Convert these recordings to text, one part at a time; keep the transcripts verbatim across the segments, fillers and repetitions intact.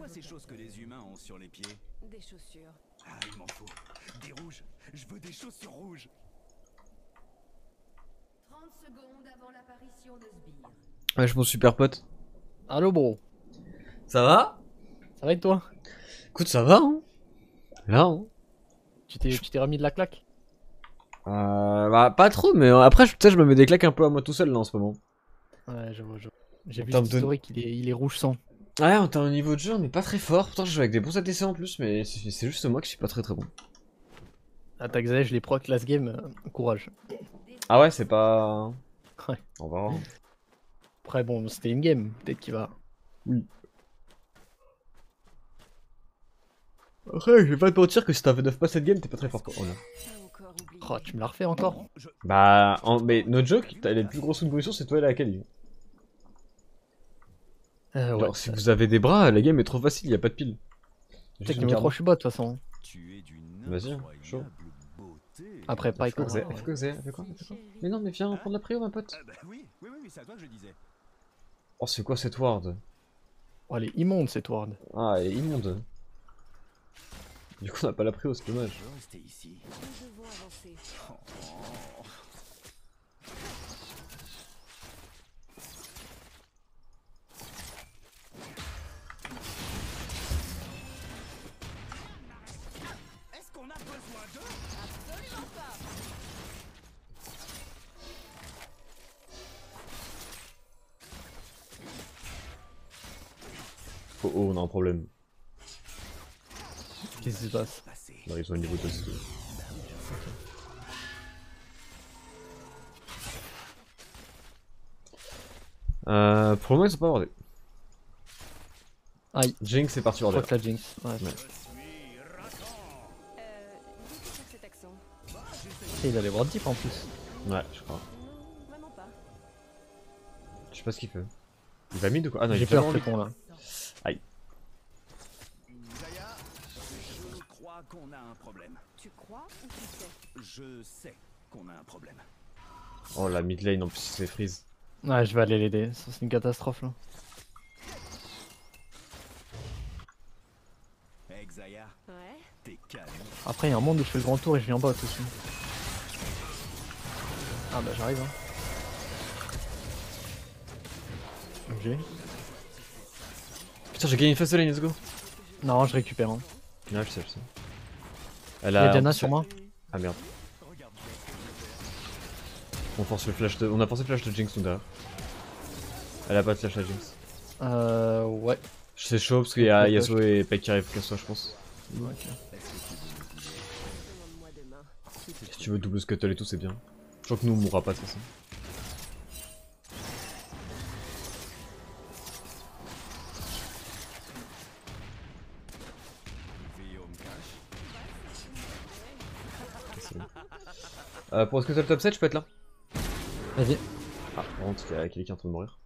ces choses que les humains ont sur les pieds? Des chaussures. Ah, il m'en faut. Des rouges. Je veux des chaussures rouges. trente secondes avant l'apparition de Sbire. Ouais, je mon super pote. Allo bro, Ça va? ça va et toi? Écoute, ça va, hein? Là, hein? Tu t'es tu t'es remis de la claque? Euh, bah, pas trop, mais euh, après, je- peut-être je me mets des claques un peu à moi tout seul, là, en ce moment. Ouais, je vois, je vois. J'ai En vu termes cet de- historique, il est, il est rouge sang. Ouais, en termes de niveau de jeu, on est pas très fort. Pourtant, je joue avec des bons A D C en plus, mais c'est c'est juste moi qui suis pas très très bon. Attaque Z, je les proc last game, euh, courage. Ah ouais, c'est pas... Ouais. On va voir. Après bon, c'était une game, peut-être qu'il va... Après, je vais pas te mentir que si t'as fait neuf pas cette game, t'es pas très fort, quoi. Oh, là. Pas encore oublié. Oh, tu me la refais encore? Bon, je... Bah, en... mais no joke, t'as les plus grosses positions, c'est toi et la Kali. Euh, ouais, Alors, si vous avez des bras, la game est trop facile, y a pas de pile. Juste peut-être une que mes carte. trois je suis bas de toute façon. Tu es d'une Vas-y, incroyable chaud. beauté. Après, pas F que écho. c'est, F que c'est, F quoi, F quoi. Mais non, mais viens prendre la prio, ma pote. Ah bah oui, oui, oui, oui, c'est à toi que je disais. Oh, c'est quoi cette ward? Oh, elle est immonde cette ward. Ah, elle est immonde. Du coup, on a pas la prio, c'est dommage. Je veux rester ici. Nous devons avancer. Oh, oh. Est-ce qu'on a besoin d'eux? Absolument pas. Oh oh, on a un problème. Qu'est-ce qui se passe? Passé. Non, ils ont un niveau de deux. Euh, pour le moment, ils sont pas abordés. Aïe, Jinx est parti je border. crois que la Jinx. Ouais. Ouais. Je suis raton. Euh, d'où tu sors cet accent? Et il allait voir deep en plus. Ouais, je crois. Non, vraiment pas. Je sais pas ce qu'il fait. Il va mid ou quoi? Ah non, il J'ai est vraiment peur, ce con là. Zaya, je crois qu'on a un problème. Tu crois ou tu sais? Je sais qu'on a un problème. Oh la mid lane en plus c'est freeze. Ouais, je vais aller l'aider, ça, c'est une catastrophe là. Hey Xayah, Ouais. t'es calme. Après, il y a un monde où je fais le grand tour et je viens en bot aussi. Ah bah j'arrive hein. Ok. Putain, j'ai gagné une phase de lane, let's go. Non, je récupère. Hein. Ouais, je sais, je sais. Elle Il y a a. Diana sur moi. Ah merde. Regarde. On force le flash de. On a forcé le flash de Jinx tout derrière. Elle a pas de flash à Jinx. Euh. Ouais. C'est chaud parce qu'il y a Yasuo et Pike qui arrivent qu'à soi, je pense. Ok. Demande-moi demain. Si tu veux double scuttle et tout, c'est bien. Je crois que nous on mourra pas de toute façon. Guillaume cache. C'est bon. Euh, pour scuttle top sept, je peux être là. Vas-y. Ah, par contre, il y a quelqu'un qui est en train de mourir.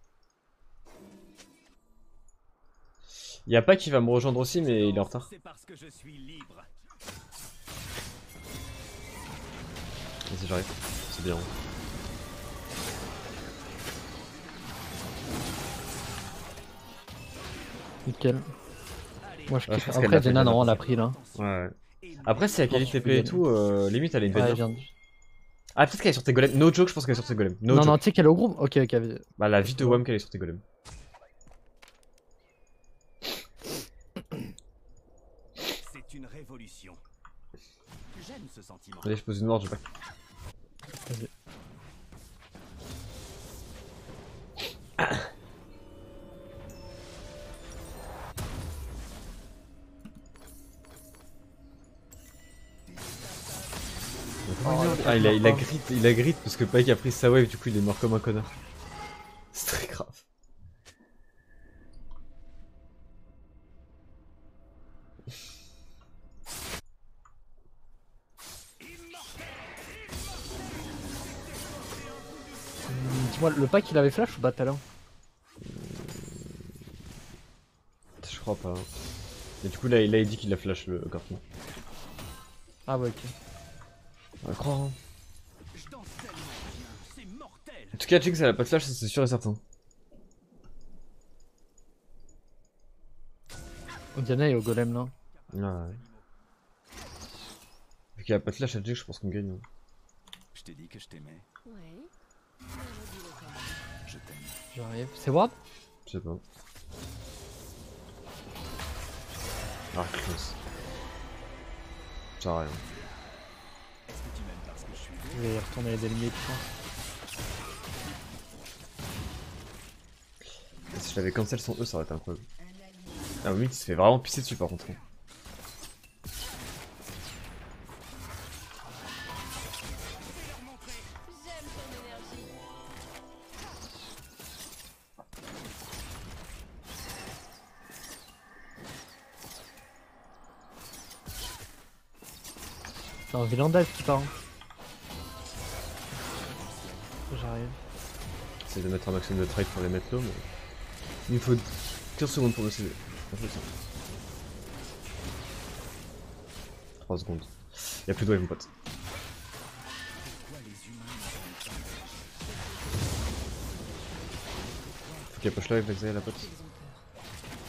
Il y a pas qui va me rejoindre aussi, mais il est en retard. C'est parce que je suis libre. Vas-y, j'arrive. C'est bien. Nickel. Moi je Ouais, je kiffe. pense qu'elle Après, l'a fait, Jenna, elle l'a non, elle fait. a pris là. Ouais, ouais. Après, si elle a qualité T P et tout, euh, limite elle est une Ouais, bête. elle vient de- Ah, peut-être qu'elle est sur tes golems. No joke, je pense qu'elle est sur tes golems. No Non, joke. non, tu sais qu'elle est au groupe. Ok, ok. vas-y. Bah, la vie de Wham qu'elle est sur tes golems. C'est une révolution. J'aime ce sentiment. Allez, je pose une mort, je sais pas. Vas-y. Ah, il a, il a grit, il a grit parce que Pike a pris sa wave, du coup il est mort comme un connard. C'est très grave. Hum, Dis-moi, le pack il avait flash ou pas tout à l'heure? Je crois pas. Et du coup là, il a dit qu'il a flash le carton. Ah ouais, ok. On va croire. Hein. Je danse tellement bien, c'est mortel. En tout cas, Jinx elle a pas de flash, ça, c'est sûr et certain. Diana est au golem là. Ah ouais. Vu qu'il y a pas de flash à Jake, je pense qu'on gagne. hein. Je t'ai dit que je t'aimais. Ouais. Mais redis-le quand même. Je t'aime. J'arrive. C'est Ward? Je sais pas. Ah, close. Ça sert à rien. Est-ce que tu m'aimes parce que je suis beau? Je vais retourner aider le mid, je pense. Si je l'avais cancel sans eux, ça aurait été incroyable. Ah oui, il se fait vraiment pisser dessus par contre. J'aime ton énergie. C'est un vilain dive qui part. hein. J'arrive. J'essaie de mettre un maximum de trade pour les mettre low, mais. Il me faut quinze secondes pour me C V. trois secondes. Y'a plus de wave, mon pote. Pourquoi les humains n'entendent pas? Faut qu'elle push la wave, Exile, la pote. Ils ont peur.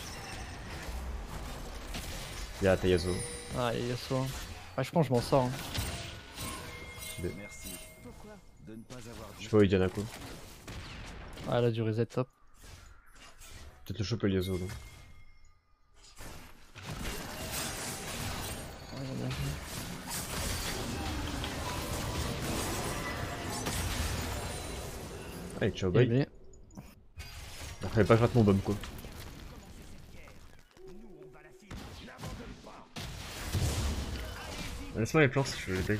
Y'a Tayazo. Ah, il y a ça. Ouais, je pense que je m'en sors. hein. Merci Pourquoi? de ne pas avoir Je dit. sais pas où est Dianako. Ah, elle a du reset top. Peut-être le choper Yazo là. Ouais, il a bien joué. Allez, ciao, Et bye. B. Après, pas gratte mon bomb quoi. Laisse-moi les plans si je veux les bait.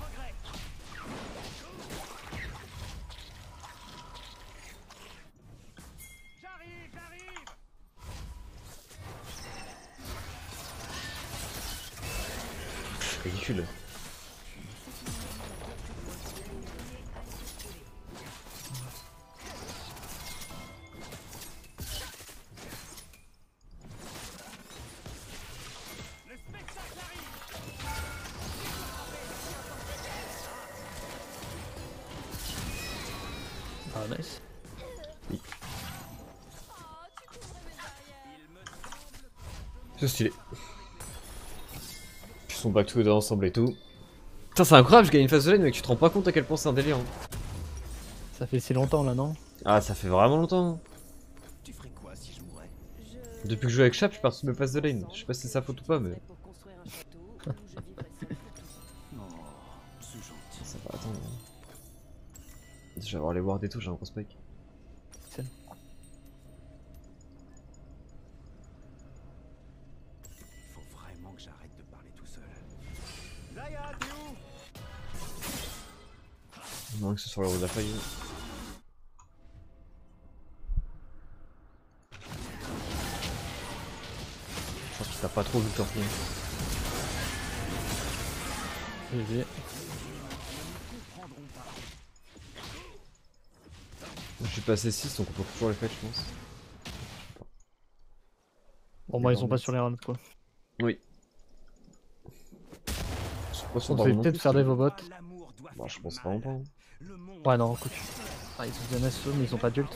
Ridicule. Ah, nice. C'est stylé. Ils sont back together ensemble et tout. Putain, c'est incroyable, je gagne une phase de lane, mais tu te rends pas compte à quel point c'est un délire. hein. Ça fait si longtemps là, non? Ah, ça fait vraiment longtemps. Tu ferais quoi si je mourais? Je... Depuis que je joue avec Chap, je pars sur mes phases de lane. Je sais pas si c'est sa faute ou pas, mais. Pour construire un château où je vivrais seul pour toujours. Non, c'est gentil. Ça va attendre. Je vais avoir les wards et tout, j'ai un gros spike. Il faut vraiment que j'arrête de parler tout seul. Zaya, t'es où? Non, que ce soit le rôle de la faille. Je pense qu'il t'a pas trop vu le torpille. G G. Je suis passé six, donc on peut toujours les faire, je pense. Bon, moi, ils sont pas sur les rounds quoi. Oui. Je sais pas si on On va peut non peut-être plus, faire des mais- vobots. L'amour doit Bah, faire je pense mal. vraiment pas. hein. Le monde Ouais, non, écoute. Ah, ils ont bien S E, mais ils ont pas d'ult.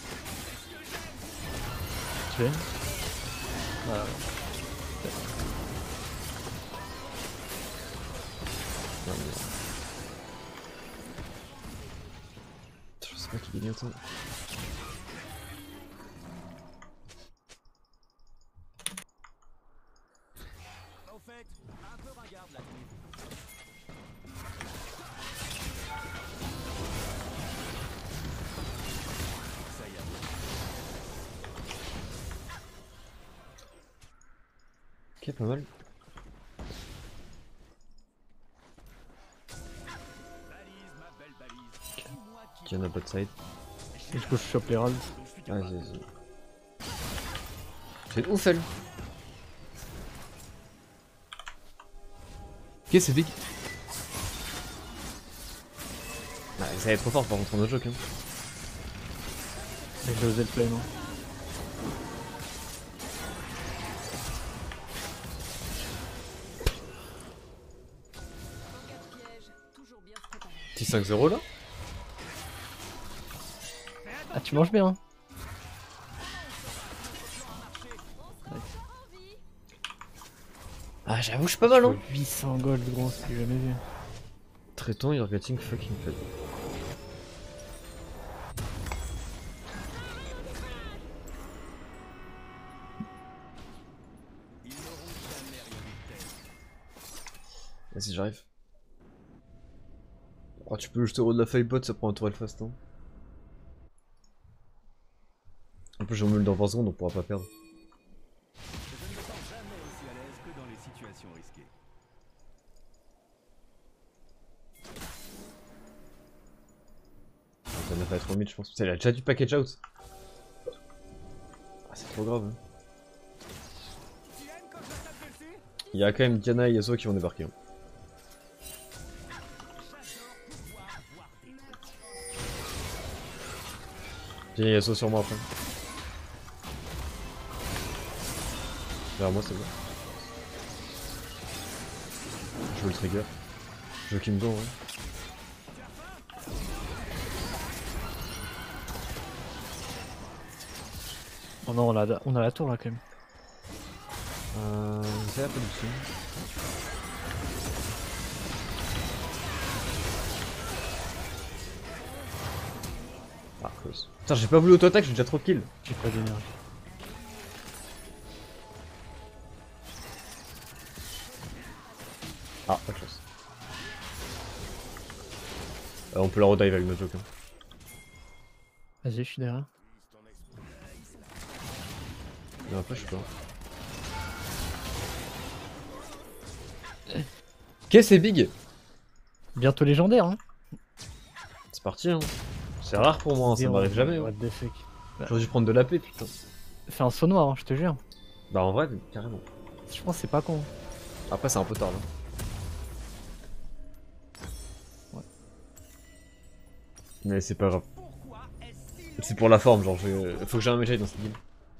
Tué. Voilà. Non, mais- Je sais pas qui gagne autant. Au fait, un peu ringarde la tenue. Ça y est. Ok, pas mal. Balise, ma belle balise. Dis-moi qui Qui en a bot side. Et du coup, je chope les rolls. Vas-y, vas-y. C'est ouf elle. Ok, c'est big. Ah, ça va être trop fort par contre en autre joke. Hein. Et j'ai osé le play, non? En cas de piège, toujours bien se préparer. Petit cinq zéro là. Ah, tu manges bien, hein? Ah, j'avoue, je suis pas mal, hein. huit cents gold, gros, c'est jamais vu. Traiton, you're getting fucking fed. Vas-y, j'arrive. Oh, tu peux jeter au haut de la feuille bot, ça prend un tour fast, hein. En plus, j'en meule dans vingt secondes, on pourra pas perdre. Je ne me sens jamais aussi à l'aise que dans les situations risquées. Ça n'a pas trop mid, je pense. Elle a déjà du package out. Ah, c'est trop grave. Hein. Tu aimes quand je tape dessus? Il y a quand même Diana et Yasuo qui vont débarquer. Hein. Viens Yasuo sur moi après. Vers moi c'est bon. Je veux le trigger. Je veux qu'il me donne, ouais. Oh non, on a, on a la tour là quand même. Euh... C'est un peu dessus. Ah, close. Putain, j'ai pas voulu auto-attaque, j'ai déjà trop de kills. J'ai pas d'énergie. Ah, pas de chance. Euh, on peut la redive avec notre joke. Hein. Vas-y, je suis derrière. Mais après, je sais pas. Ok, c'est big. Bientôt légendaire, hein. C'est parti, hein. C'est rare pour moi, hein, ça m'arrive jamais. What Hein. the fuck. J'aurais dû prendre de l'A P, putain. Fais un saut noir, hein, je te jure. Bah, en vrai, carrément. Je pense que c'est pas con. Après, c'est un peu tard là. Ouais. Mais c'est pas grave. C'est pour la forme, genre, je... faut que j'ai un Mejai dans cette game.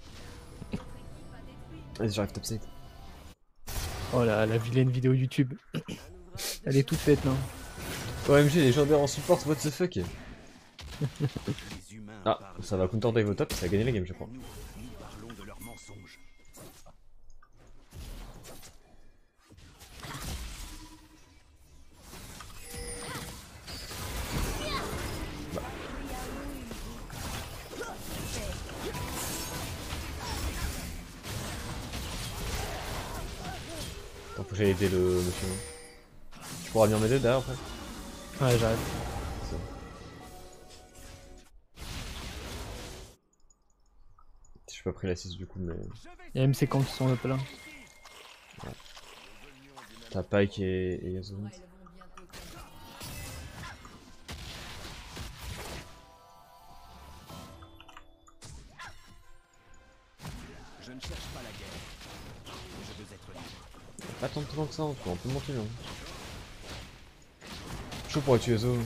Vas-y, j'arrive top side. Oh la, la vilaine vidéo YouTube. Elle est toute faite, non? O M G, légendaire en support, what the fuck. Ah, ça va counter dive au top, ça a gagné la game, je crois. Nous, nous parlons de leurs mensonges. Attends, faut que j'aille aider le monsieur. Tu pourras venir m'aider derrière après? Ouais, j'arrive. J'ai pas pris l'assist du coup, mais. Y'a M C quand qui sont up là. Ouais. T'as Pike et, et Yasuo. Je ne cherche pas la guerre. Je veux être libre. Pas tant de temps que ça, on peut, on peut monter là. Chaud pour tuer Yasuo.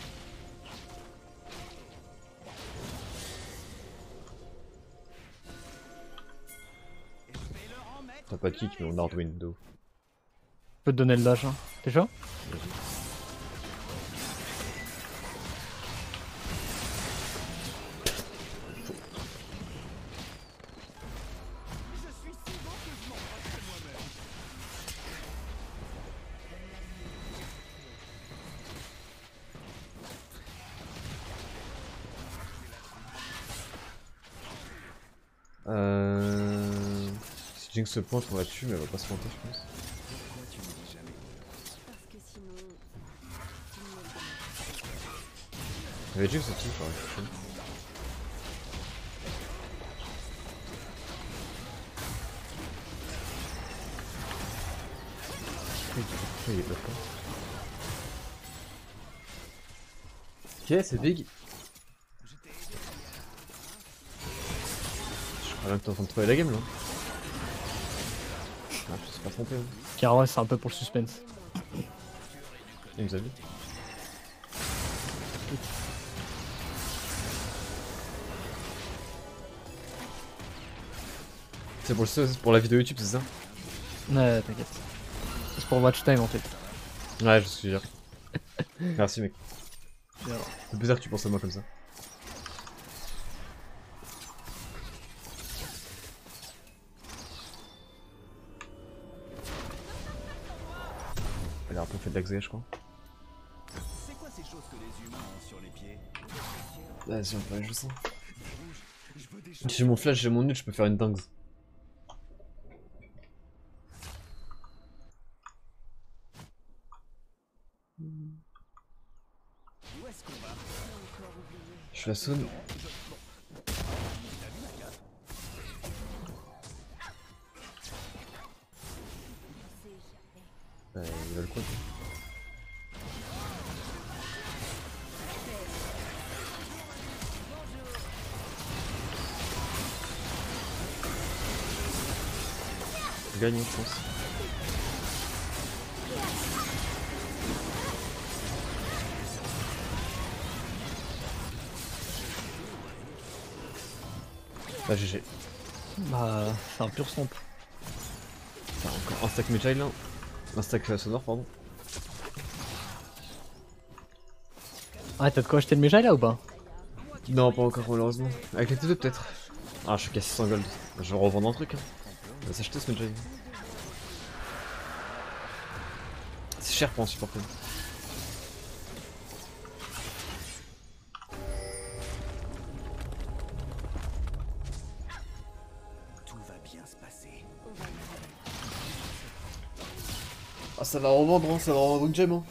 T'as pas de kick, mais on a Hardwin de ouf. Je peux te donner le dash, hein. T'es chaud? Euh... Si Jinx se pointe, on va dessus, mais elle va pas se pointer, je pense. Pourquoi tu me dis jamais? Parce que sinon... tout le monde Il y avait Jinx aussi, j'aurais pu. Il est pas fort. Ok, c'est big. Je crois même que t'es en train de trouver la game là. Ah, je suis pas trompé. Hein. Car c'est un peu pour le suspense. Il nous a vu. C'est pour, le... pour la vidéo YouTube, c'est ça? Ouais, t'inquiète. C'est pour watch time en fait. Ouais, je suis sûr. Merci mec. Bien. C'est bizarre que tu penses à moi comme ça. a un peu fait de l'axe, je crois. C'est quoi ces choses que les humains ont sur les pieds? Vas-y, on peut aller jouer ça. Je veux des J'ai mon flash, j'ai mon nul, je peux faire une dingue. Où est-ce qu'on va? Je suis la sonne. Euh, il va le quoi? Gagne, je pense. Bah G G. Bah, c'est un pur stomp. Enfin, encore un stack Mejai là. Un stack euh, sonore, pardon. Ah, t'as de quoi acheter le Mejai là ou pas? Non, pas encore malheureusement. Avec les T deux peut-être. Ah, je suis qu'à six cents gold. Je vais revendre un truc. Hein. On va s'acheter ce Mejai. C'est cher pour un support. Tout va bien se passer. Ah, ça va revendre, hein, ça va revendre une gemme. Hein.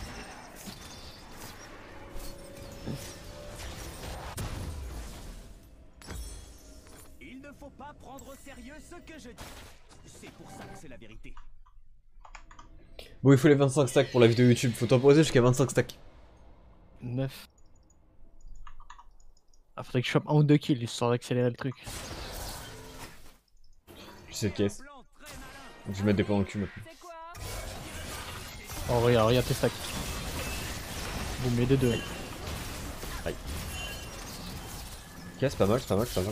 Il ne faut pas prendre au sérieux ce que je dis. C'est pour ça que c'est la vérité. Bon, il faut les vingt-cinq stacks pour la vidéo YouTube. Faut temporiser jusqu'à vingt-cinq stacks. neuf. Ah, faudrait que je chope un ou deux kills histoire d'accélérer le truc. Je sais caisse. Je vais mettre des points dans le cul maintenant. C'est quoi? Oh, regarde, regarde tes stacks. Vous mettez des deux. Aïe. Ok, c'est pas mal, c'est pas mal, c'est pas mal.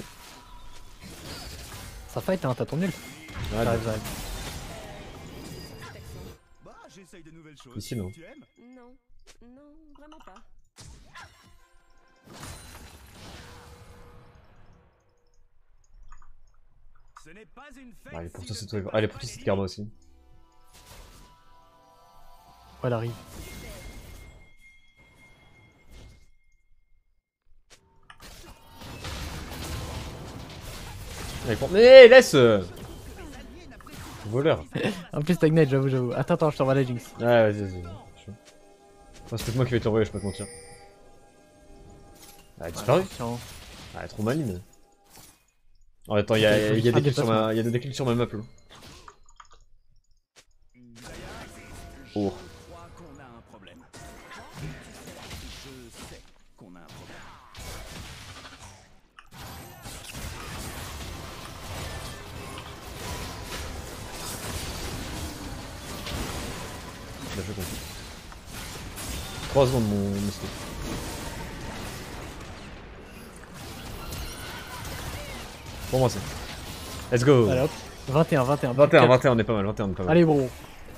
Ça fight, hein, t'as ton nul. Ouais, J'arrive, bon. j'arrive. Bah, j'essaye de nouvelles choses. Ici, non. Tu aimes? Non, non, vraiment pas. Ce n'est pas une fête. Allez, pour si toi, je c'est ne toi. fais pas Allez, la pour toi, c'est vraie karma aussi. Ouais, elle arrive. Allez, pour... Mais laisse euh... Voleur. En plus, t'as Ignite, j'avoue, j'avoue. Attends, attends, je t'envoie la Jinx. Ouais, vas-y, vas-y. Chaud. Enfin, c'est peut-être moi qui vais t'envoyer, je peux pas te mentir. Elle a disparu. Tiens. Ah, elle est trop maligne. Oh, attends, il y a, y a des clics sur ma... y a des clics sur ma map là. Oh. Je crois qu'on a un problème. Je sais qu'on a un problème. Là, je compris. trois secondes mon monsieur. Pour moi, c'est. Let's go! Allez hop. vingt et un, vingt et un. vingt et un, vingt et un, on est pas mal, vingt et un, on est pas mal. Allez, bro.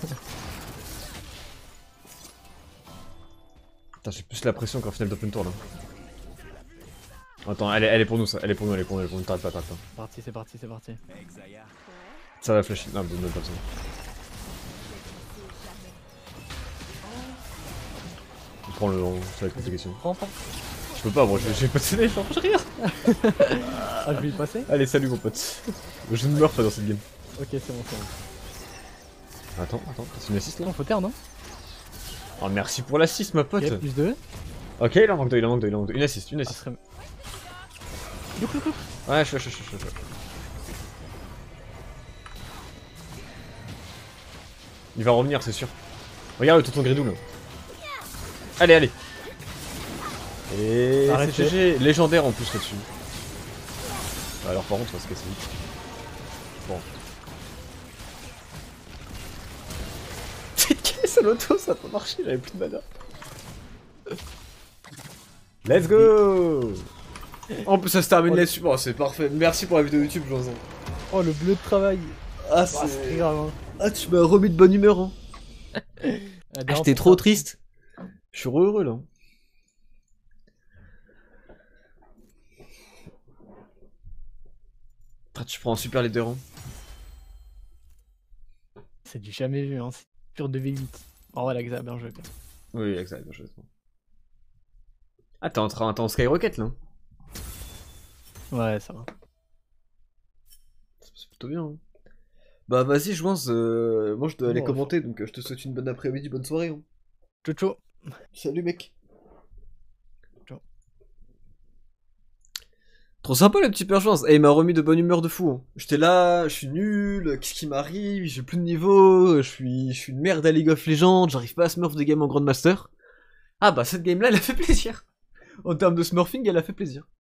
Putain, j'ai plus la pression qu'en finale d'Open Tour là. Attends, elle est, elle est pour nous, ça. Elle est pour nous, elle est pour nous, elle est pour nous. T'arrêtes pas, t'arrêtes pas. C'est parti, c'est parti, c'est parti. Exaya. Ça va flasher. Non, mais pas besoin. Je prends le long, ça va être compliqué. Prends, prends. Je peux pas, moi, je vais pas te donner, je rien. Ah, je vais y passer. Allez, salut mon pote. Je ne meurs pas dans cette game. Ok, c'est bon, c'est bon. Attends, attends, c'est une assist là? Non, faut taire, non? Oh, merci pour l'assist, ma pote. Ok, plus deux. Ok, il en manque deux, il en manque deux, il en manque deux. Une assist, une Ah, assist. serait... Louk, louk, louk. Ouais, je suis, je suis, je suis, je suis. Il va revenir, c'est sûr. Regarde le tonton Gridou là. Allez, allez. Et c'est Arrêtez. G G, légendaire en plus là-dessus. Bah alors par contre, on va se casser vite. Bon. Petite caisse à l'auto, ça a pas marché, j'avais plus de mana. Let's go! En plus ça se termine là-dessus, bon c'est parfait. Merci pour la vidéo YouTube, Jonzan. Oh, le bleu de travail. Ah, Ah, c'est grave, hein. Ah, tu m'as remis de bonne humeur, hein. Ah, Ah, bien, j'étais pour trop ça. triste. Je suis heureux là. Ah, tu prends un super leader. Hein. C'est du jamais vu, hein. C'est pur deux v huit. Oh, ouais, l'Axa, bien joué. Bien. Oui, exact, bien joué. Ah, t'es en train d'entendre Skyrocket là. Ouais, ça va. C'est plutôt bien. Hein. Bah vas-y, je pense, euh, moi je dois aller Bon, commenter, donc euh, je te souhaite une bonne après-midi, bonne soirée. Hein. Ciao, ciao. Salut mec. Ciao. Trop sympa le petit perchance. Et il m'a remis de bonne humeur de fou. Hein. J'étais là, je suis nul, qu'est-ce qui m'arrive, j'ai plus de niveau, je suis, je suis une merde à League of Legends, j'arrive pas à smurf des games en Grandmaster. Ah bah cette game là elle a fait plaisir. En termes de smurfing elle a fait plaisir.